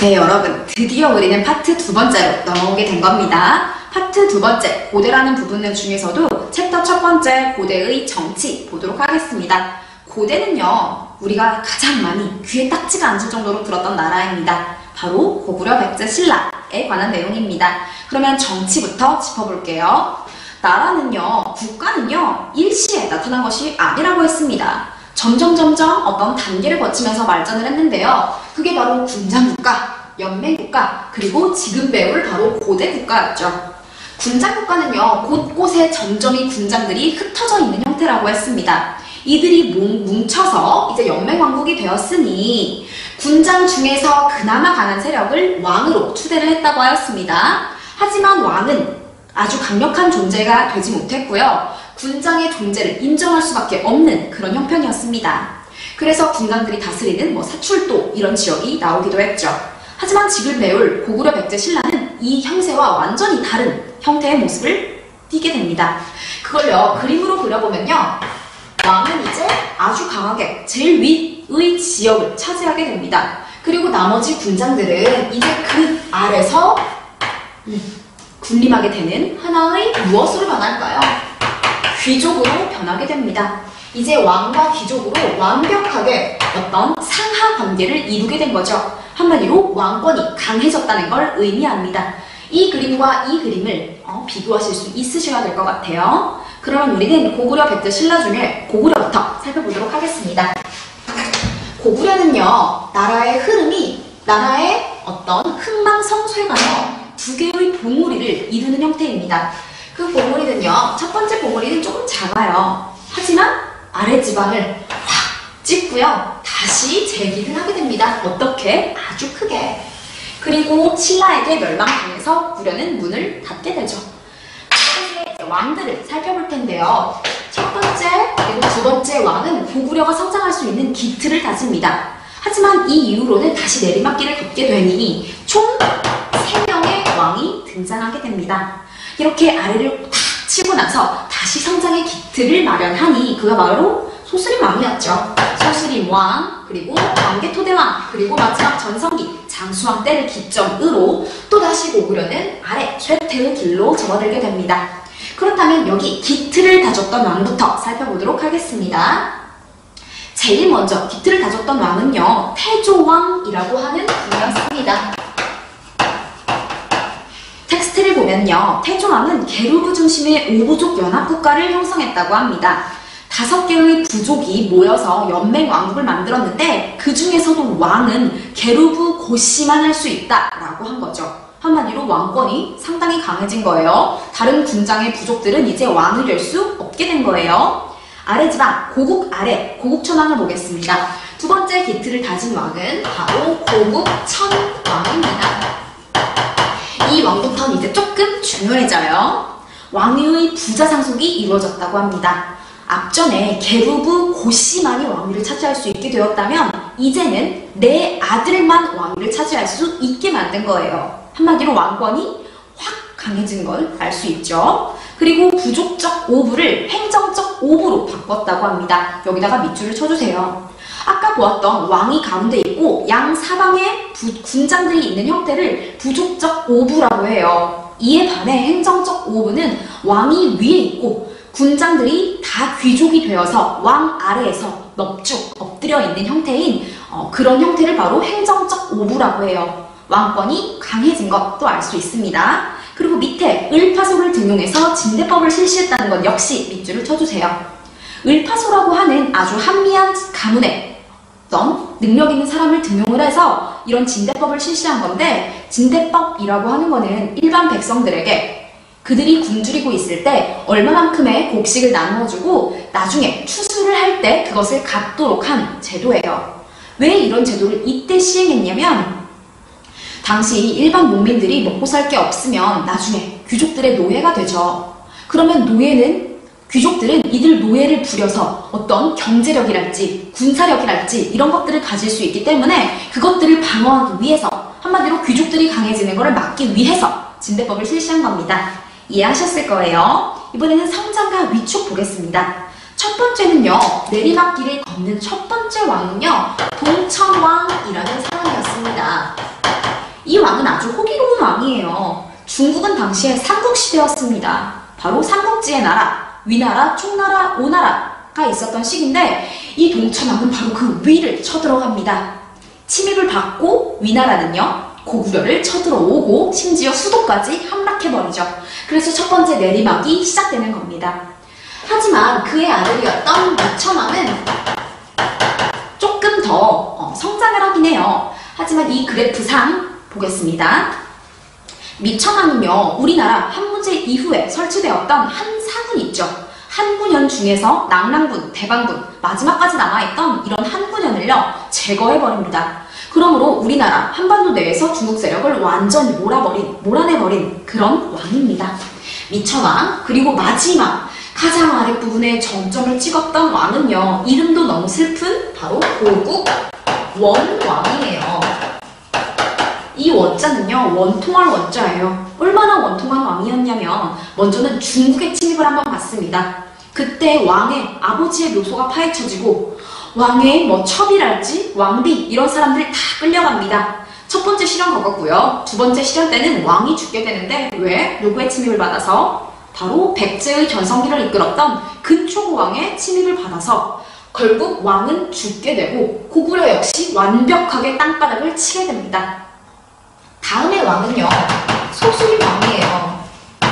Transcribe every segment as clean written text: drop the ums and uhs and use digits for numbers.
네, 여러분, 드디어 우리는 파트 두 번째로 넘어오게 된 겁니다. 파트 두 번째, 고대라는 부분 중에서도 챕터 첫 번째, 고대의 정치 보도록 하겠습니다. 고대는요, 우리가 가장 많이 귀에 딱지가 앉을 정도로 들었던 나라입니다. 바로 고구려 백제 신라에 관한 내용입니다. 그러면 정치부터 짚어볼게요. 나라는요, 국가는요, 일시에 나타난 것이 아니라고 했습니다. 점점 어떤 단계를 거치면서 발전을 했는데요. 그게 바로 군장국가, 연맹국가, 그리고 지금 배울 바로 고대국가였죠. 군장국가는요, 곳곳에 점점이 군장들이 흩어져 있는 형태라고 했습니다. 이들이 뭉쳐서 이제 연맹왕국이 되었으니 군장 중에서 그나마 강한 세력을 왕으로 추대를 했다고 하였습니다. 하지만 왕은 아주 강력한 존재가 되지 못했고요. 군장의 존재를 인정할 수밖에 없는 그런 형편이었습니다. 그래서 군장들이 다스리는 사출도 이런 지역이 나오기도 했죠. 하지만 지금 배울 고구려 백제 신라는 이 형세와 완전히 다른 형태의 모습을 띠게 됩니다. 그걸요, 그림으로 그려보면요, 왕은 이제 아주 강하게 제일 윗의 지역을 차지하게 됩니다. 그리고 나머지 군장들은 이제 그 아래서 군림하게 되는 하나의 무엇으로 변할까요? 귀족으로 변하게 됩니다. 이제 왕과 귀족으로 완벽하게 어떤 상하 관계를 이루게 된 거죠. 한마디로 왕권이 강해졌다는 걸 의미합니다. 이 그림과 이 그림을 비교하실 수 있으셔야 될 것 같아요. 그러면 우리는 고구려 백제 신라 중에 고구려부터 살펴보도록 하겠습니다. 고구려는요, 나라의 흐름이 나라의 어떤 흥망성쇠가요, 두 개의 봉우리를 이루는 형태입니다. 그 봉우리는요, 첫 번째 봉우리는 조금 작아요. 하지만 아래 지방을 확 찍고요, 다시 재기를 하게 됩니다. 어떻게? 아주 크게. 그리고 신라에게 멸망당해서 구려는 문을 닫게 되죠. 왕들을 살펴볼 텐데요. 첫 번째 그리고 두 번째 왕은 고구려가 성장할 수 있는 기틀을 다집니다. 하지만 이 이후로는 다시 내리막길을 걷게 되니 총 3명의 왕이 등장하게 됩니다. 이렇게 아래를 탁 치고 나서 다시 성장의 기틀을 마련하니 그가 바로 소스림 왕이었죠. 소스림 왕, 그리고 왕개토대왕, 그리고 마지막 전성기 장수왕 때를 기점으로 또다시 고구려는 아래 쇠퇴의 길로 접어들게 됩니다. 그렇다면 여기 기틀을 다졌던 왕부터 살펴보도록 하겠습니다. 제일 먼저 기틀을 다졌던 왕은요, 태조왕이라고 하는 분이었습니다. 텍스트를 보면요, 태조왕은 게르부 중심의 5부족 연합국가를 형성했다고 합니다. 5개의 부족이 모여서 연맹왕국을 만들었는데 그 중에서도 왕은 게르부 고씨만 할 수 있다라고 한 거죠. 한마디로 왕권이 상당히 강해진 거예요. 다른 군장의 부족들은 이제 왕이 될 수 없게 된 거예요. 아래 지방, 고국 아래, 고국천왕을 보겠습니다. 두 번째 기틀을 다진 왕은 바로 고국천왕입니다. 이 왕부터는 이제 조금 중요해져요. 왕위의 부자 상속이 이루어졌다고 합니다. 앞전에 게르부 고씨만이 왕위를 차지할 수 있게 되었다면 이제는 내 아들만 왕위를 차지할 수 있게 만든 거예요. 한마디로 왕권이 확 강해진 걸 알 수 있죠. 그리고 부족적 오부를 행정적 오부로 바꿨다고 합니다. 여기다가 밑줄을 쳐주세요. 아까 보았던 왕이 가운데 있고 양 사방에 군장들이 있는 형태를 부족적 오부라고 해요. 이에 반해 행정적 오부는 왕이 위에 있고 군장들이 다 귀족이 되어서 왕 아래에서 넙죽 엎드려 있는 형태인 그런 형태를 바로 행정적 오부라고 해요. 왕권이 강해진 것도 알 수 있습니다. 그리고 밑에 을파소를 등용해서 진대법을 실시했다는 것 역시 밑줄을 쳐주세요. 을파소라고 하는 아주 한미한 가문의 어떤 능력 있는 사람을 등용을 해서 이런 진대법을 실시한 건데, 진대법이라고 하는 거는 일반 백성들에게 그들이 굶주리고 있을 때 얼마만큼의 곡식을 나누어주고 나중에 추수를 할 때 그것을 갚도록 한 제도예요. 왜 이런 제도를 이때 시행했냐면, 당시 일반 농민들이 먹고 살 게 없으면 나중에 귀족들의 노예가 되죠. 그러면 귀족들은 이들 노예를 부려서 어떤 경제력이랄지 군사력이랄지 이런 것들을 가질 수 있기 때문에 그것들을 방어하기 위해서, 한마디로 귀족들이 강해지는 것을 막기 위해서 진대법을 실시한 겁니다. 이해하셨을 거예요. 이번에는 성장과 위축 보겠습니다. 첫 번째는요, 내리막길을 걷는 첫 번째 왕은요, 동천왕이라는 사람이었습니다. 이 왕은 아주 호기로운 왕이에요. 중국은 당시에 삼국시대였습니다. 바로 삼국지의 나라, 위나라, 총나라, 오나라가 있었던 시기인데 이 동천왕은 바로 그 위를 쳐들어갑니다. 침입을 받고 위나라는요, 고구려를 쳐들어오고 심지어 수도까지 함락해버리죠. 그래서 첫 번째 내리막이 시작되는 겁니다. 하지만 그의 아들이었던 미천왕은 조금 더 성장을 하긴 해요. 하지만 이 그래프상 보겠습니다. 미천왕은요, 우리나라 한문제 이후에 설치되었던 한사군 있죠. 한군현 중에서 낙랑군, 대방군, 마지막까지 남아있던 이런 한군현을요, 제거해버립니다. 그러므로 우리나라 한반도 내에서 중국 세력을 완전히 몰아내버린 그런 왕입니다. 미천왕. 그리고 마지막 가장 아랫부분에 정점을 찍었던 왕은요, 이름도 너무 슬픈 바로 고국 원왕이에요. 이 원자는요, 원통할 원자예요. 얼마나 원통한 왕이었냐면 먼저는 중국의 침입을 한번 받습니다. 그때 왕의 아버지의 묘소가 파헤쳐지고 왕의 첩이랄지 왕비 이런 사람들이 다 끌려갑니다. 첫 번째 시련 겪었고요. 두 번째 시련 때는 왕이 죽게 되는데 왜? 누구의 침입을 받아서? 바로 백제의 전성기를 이끌었던 근초고왕의 침입을 받아서 결국 왕은 죽게 되고 고구려 역시 완벽하게 땅바닥을 치게 됩니다. 다음의 왕은요, 소수림 왕이에요.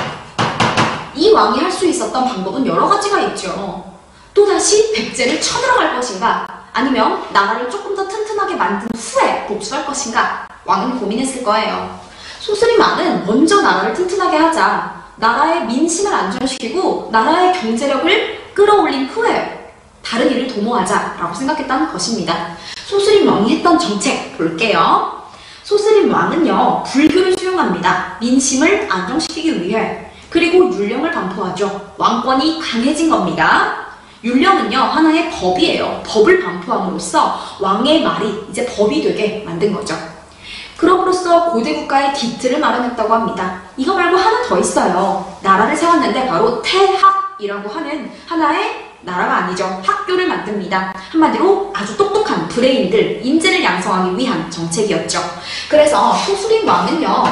이 왕이 할 수 있었던 방법은 여러 가지가 있죠. 또다시 백제를 쳐들어갈 것인가, 아니면 나라를 조금 더 튼튼하게 만든 후에 복수할 것인가, 왕은 고민했을 거예요. 소수림 왕은 먼저 나라를 튼튼하게 하자, 나라의 민심을 안정시키고 나라의 경제력을 끌어올린 후에 다른 일을 도모하자 라고 생각했다는 것입니다. 소수림 왕이 했던 정책 볼게요. 소수림 왕은요, 불교를 수용합니다. 민심을 안정시키기 위해. 그리고 율령을 반포하죠. 왕권이 강해진 겁니다. 율령은요, 하나의 법이에요. 법을 반포함으로써 왕의 말이 이제 법이 되게 만든 거죠. 그럼으로써 고대 국가의 기틀을 마련했다고 합니다. 이거 말고 하나 더 있어요. 나라를 세웠는데 바로 태학이라고 하는 하나의 나라가 아니죠. 학교를 만듭니다. 한마디로 아주 똑똑한 브레인들, 인재를 양성하기 위한 정책이었죠. 그래서 소수림 왕은요,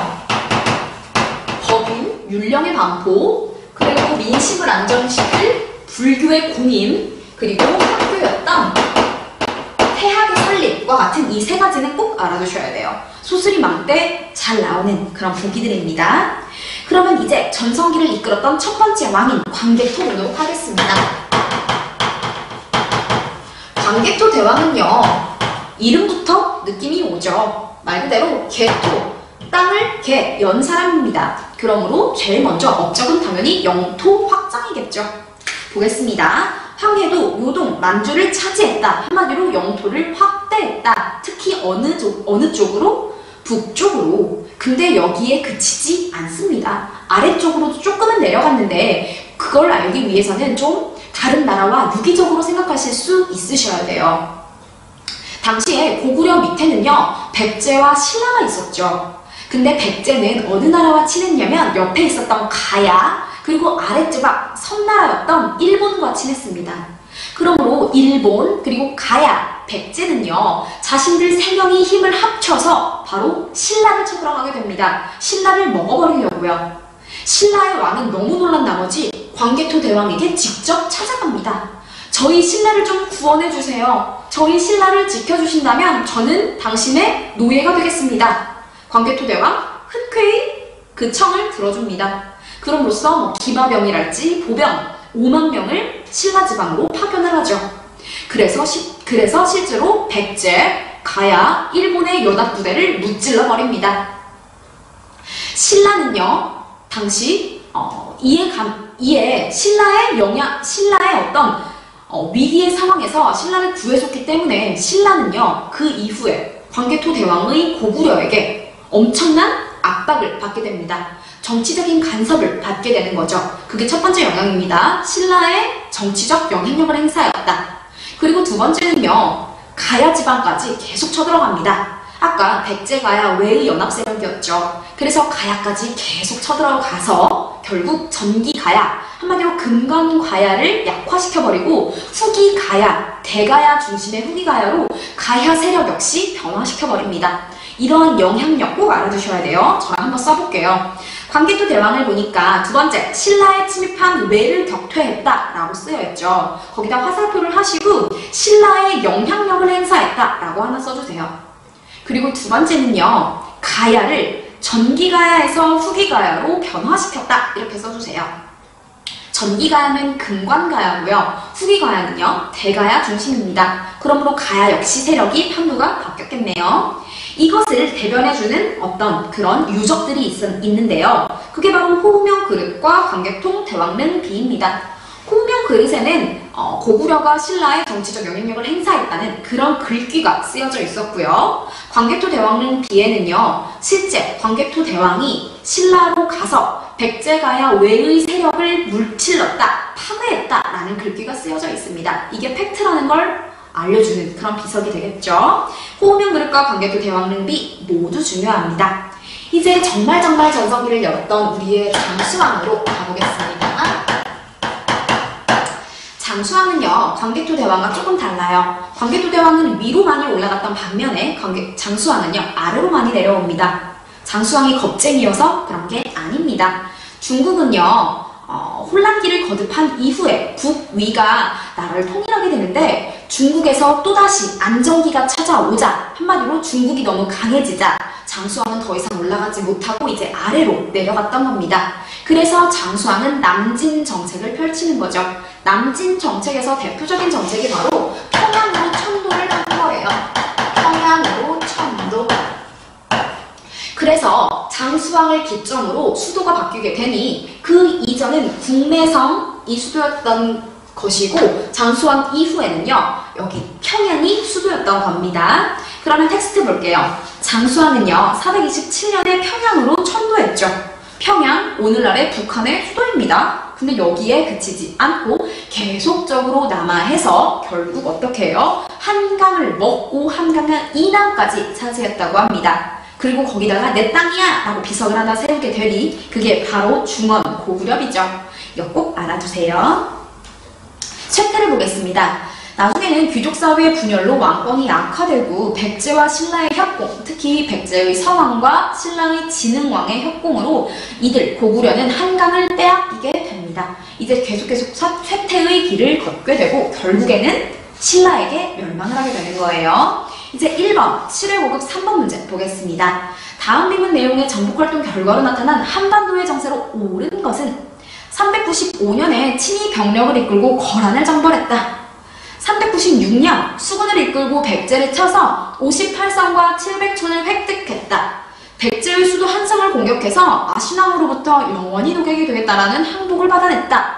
법인, 율령의 반포, 그리고 민심을 안정시킬 불교의 공임, 그리고 학교였던 태학의 설립과 같은 이 세 가지는 꼭 알아두셔야 돼요. 소수림 왕 때 잘 나오는 그런 보기들입니다. 그러면 이제 전성기를 이끌었던 첫 번째 왕인 광개토 보도록 하겠습니다. 광개토 대왕은요, 이름부터 느낌이 오죠. 말 그대로 개토, 땅을 개, 연 사람입니다. 그러므로 제일 먼저 업적은 당연히 영토 확장이겠죠. 보겠습니다. 황해도, 요동, 만주를 차지했다. 한마디로 영토를 확대했다. 특히 어느 쪽으로? 북쪽으로. 근데 여기에 그치지 않습니다. 아래쪽으로도 조금은 내려갔는데 그걸 알기 위해서는 좀 다른 나라와 유기적으로 생각하실 수 있으셔야 돼요. 당시에 고구려 밑에는요, 백제와 신라가 있었죠. 근데 백제는 어느 나라와 친했냐면 옆에 있었던 가야, 그리고 아랫조각 섬나라였던 일본과 친했습니다. 그러므로 일본, 그리고 가야, 백제는요, 자신들 세 명이 힘을 합쳐서 바로 신라를 쳐들어가게 됩니다. 신라를 먹어버리려고요. 신라의 왕은 너무 놀란 나머지 광개토 대왕에게 직접 찾아갑니다. 저희 신라를 좀 구원해주세요. 저희 신라를 지켜주신다면 저는 당신의 노예가 되겠습니다. 광개토 대왕 흔쾌히 그 청을 들어줍니다. 그럼으로써 기마병이랄지 보병 5만 명을 신라 지방으로 파견을 하죠. 그래서 실제로 백제, 가야, 일본의 연합부대를 무찔러 버립니다. 신라는요, 당시 이에 신라의 어떤 위기의 상황에서 신라를 구해줬기 때문에 신라는요, 그 이후에 광개토 대왕의 고구려에게 엄청난 압박을 받게 됩니다. 정치적인 간섭을 받게 되는 거죠. 그게 첫 번째 영향입니다. 신라의 정치적 영향력을 행사했다. 그리고 두 번째는요, 가야 지방까지 계속 쳐들어갑니다. 아까 백제, 가야 외의 연합 세력이었죠. 그래서 가야까지 계속 쳐들어가서 결국 전기 가야, 한마디로 금강 가야를 약화시켜버리고 후기 가야, 대가야 중심의 후기 가야로 가야 세력 역시 변화시켜버립니다. 이런 영향력 꼭 알아두셔야 돼요. 저랑 한번 써볼게요. 광개토 대왕을 보니까 두 번째, 신라에 침입한 왜를 격퇴했다 라고 쓰여있죠. 거기다 화살표를 하시고 신라의 영향력을 행사했다 라고 하나 써주세요. 그리고 두 번째는요, 가야를 전기가야에서 후기가야로 변화시켰다 이렇게 써주세요. 전기가야는 금관가야고요. 후기가야는요, 대가야 중심입니다. 그러므로 가야 역시 세력이 편두가 바뀌었겠네요. 이것을 대변해주는 어떤 그런 유적들이 있는데요. 그게 바로 호우명 그릇과 광개토 대왕릉 비입니다. 호우명 그릇에는 고구려가 신라의 정치적 영향력을 행사했다는 그런 글귀가 쓰여져 있었고요. 광개토 대왕릉 비에는요, 실제 광개토 대왕이 신라로 가서 백제가야 외의 세력을 물질렀다, 파괴했다 라는 글귀가 쓰여져 있습니다. 이게 팩트라는 걸 알려주는 그런 비석이 되겠죠. 호우명 그릇과 광개토 대왕릉비 모두 중요합니다. 이제 정말 전성기를 열었던 우리의 장수왕으로 가보겠습니다. 장수왕은요, 광개토 대왕과 조금 달라요. 광개토 대왕은 위로 많이 올라갔던 반면에 장수왕은요, 아래로 많이 내려옵니다. 장수왕이 겁쟁이여서 그런 게 아닙니다. 중국은요, 혼란기를 거듭한 이후에 북위가 나라를 통일하게 되는데 중국에서 또다시 안정기가 찾아오자, 한마디로 중국이 너무 강해지자 장수왕은 더 이상 올라가지 못하고 이제 아래로 내려갔던 겁니다. 그래서 장수왕은 남진 정책을 펼치는 거죠. 남진 정책에서 대표적인 정책이 바로 평양으로 천도를 한 거예요. 평양으로 천도. 그래서 장수왕을 기점으로 수도가 바뀌게 되니 그 이전은 국내성이 수도였던 것이고 장수왕 이후에는요, 여기 평양이 수도였던 겁니다. 그러면 텍스트 볼게요. 장수왕은요, 427년에 평양으로 천도했죠. 평양, 오늘날의 북한의 수도입니다. 근데 여기에 그치지 않고 계속적으로 남하해서 결국 어떻게 해요? 한강을 먹고 한강을 이남까지 차지했다고 합니다. 그리고 거기다가 내 땅이야 라고 비석을 하나 세우게 되니 그게 바로 중원 고구려비죠. 이거 꼭 알아두세요. 챕터를 보겠습니다. 나중에는 귀족사회의 분열로 왕권이 약화되고 백제와 신라의 협공, 특히 백제의 서왕과 신라의 진흥왕의 협공으로 이들 고구려는 한강을 빼앗기게 됩니다. 이제 계속 쇠퇴의 길을 걷게 되고 결국에는 신라에게 멸망을 하게 되는 거예요. 이제 1번 7회 5급 3번 문제 보겠습니다. 다음 비문 내용의 정복활동 결과로 나타난 한반도의 정세로 옳은 것은 395년에 친히 병력을 이끌고 거란을 정벌했다. 396년 수군을 이끌고 백제를 쳐서 58성과 700촌을 획득했다. 백제의 수도 한성을 공격해서 아신왕으로부터 영원히 노객이 되겠다라는 항복을 받아냈다.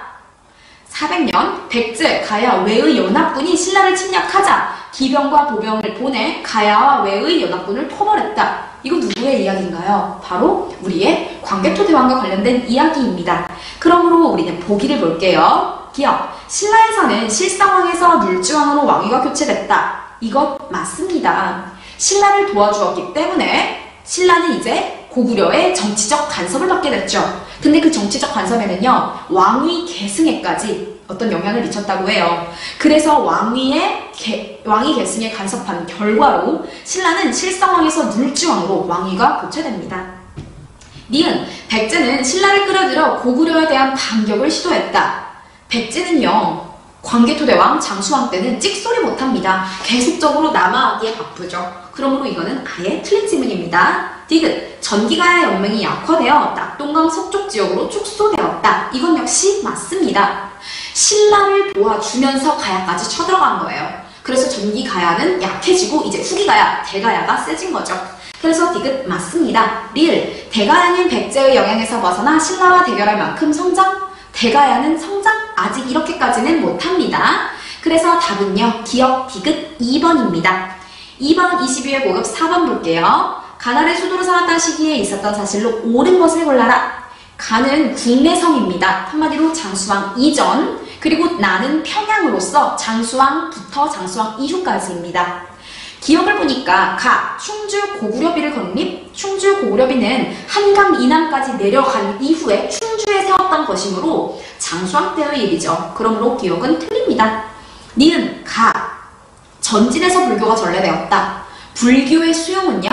400년 백제, 가야, 외의 연합군이 신라를 침략하자 기병과 보병을 보내 가야와 외의 연합군을 포벌했다. 이거 누구의 이야기인가요? 바로 우리의 광개토 대왕과 관련된 이야기입니다. 그러므로 우리는 보기를 볼게요. 기억, 신라에서는 실상왕에서 물주왕으로 왕위가 교체됐다. 이것 맞습니다. 신라를 도와주었기 때문에 신라는 이제 고구려의 정치적 간섭을 받게 됐죠. 근데 그 정치적 간섭에는요, 왕위 계승에까지 어떤 영향을 미쳤다고 해요. 그래서 왕위 계승에 간섭한 결과로 신라는 실성왕에서 물주왕으로 왕위가 교체됩니다. 니은, 백제는 신라를 끌어들여 고구려에 대한 반격을 시도했다. 백제는요, 광개토 대왕, 장수왕 때는 찍소리 못합니다. 계속적으로 남하하기에 바쁘죠. 그러므로 이거는 아예 틀린 지문입니다. 디귿, 전기가야 연맹이 약화되어 낙동강 서쪽 지역으로 축소되었다. 이건 역시 맞습니다. 신라를 도와주면서 가야까지 쳐들어간 거예요. 그래서 전기가야는 약해지고 이제 후기가야, 대가야가 세진 거죠. 그래서 디귿 맞습니다. 리을, 대가야는 백제의 영향에서 벗어나 신라와 대결할 만큼 성장? 대가야는 성장? 아직 이렇게까지는 못합니다. 그래서 답은요, 기억 디귿 2번입니다. 2번 22회 고급 4번 볼게요. 가나를 수도로 삼았던 시기에 있었던 사실로 옳은 것을 골라라. 가는 국내성입니다. 한마디로 장수왕 이전, 그리고 나는 평양으로서 장수왕부터 장수왕 이후까지입니다. 기억을 보니까 가, 충주 고구려비를 건립, 충주 고구려비는 한강 이남까지 내려간 이후에 충주에 세웠던 것이므로 장수왕 때의 일이죠. 그러므로 기억은 틀립니다. 니은, 가, 전진에서 불교가 전래되었다. 불교의 수용은요,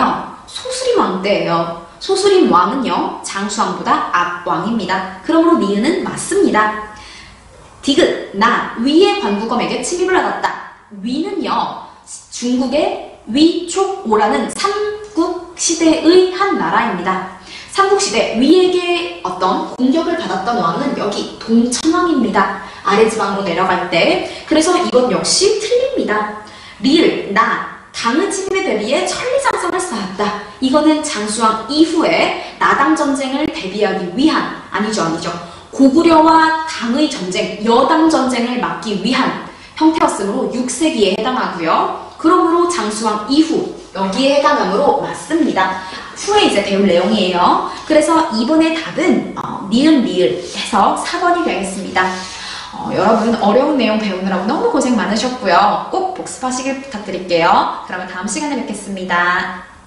소수림 왕 때예요. 소수림 왕은요, 장수왕보다 앞왕입니다. 그러므로 니은은 맞습니다. 디귿, 나 위의 관구검에게 침입을 하였다. 위는요, 중국의 위촉오라는 삼국시대의 한 나라입니다. 삼국시대 위에게 어떤 공격을 받았던 왕은 여기 동천왕입니다. 아래지방으로 내려갈 때. 그래서 이것 역시 틀립니다. 리을, 나, 당의 침입에 대비해 천리장성을 쌓았다. 이거는 장수왕 이후에 나당전쟁을 대비하기 위한, 아니죠. 고구려와 당의 전쟁, 여당전쟁을 막기 위한 형태였으므로 6세기에 해당하고요. 그러므로 장수왕 이후, 여기에 해당하므로 맞습니다. 후에 이제 배울 내용이에요. 그래서 이번의 답은 니은 리을 해서 4번이 되겠습니다. 여러분 어려운 내용 배우느라고 너무 고생 많으셨고요. 꼭 복습하시길 부탁드릴게요. 그러면 다음 시간에 뵙겠습니다.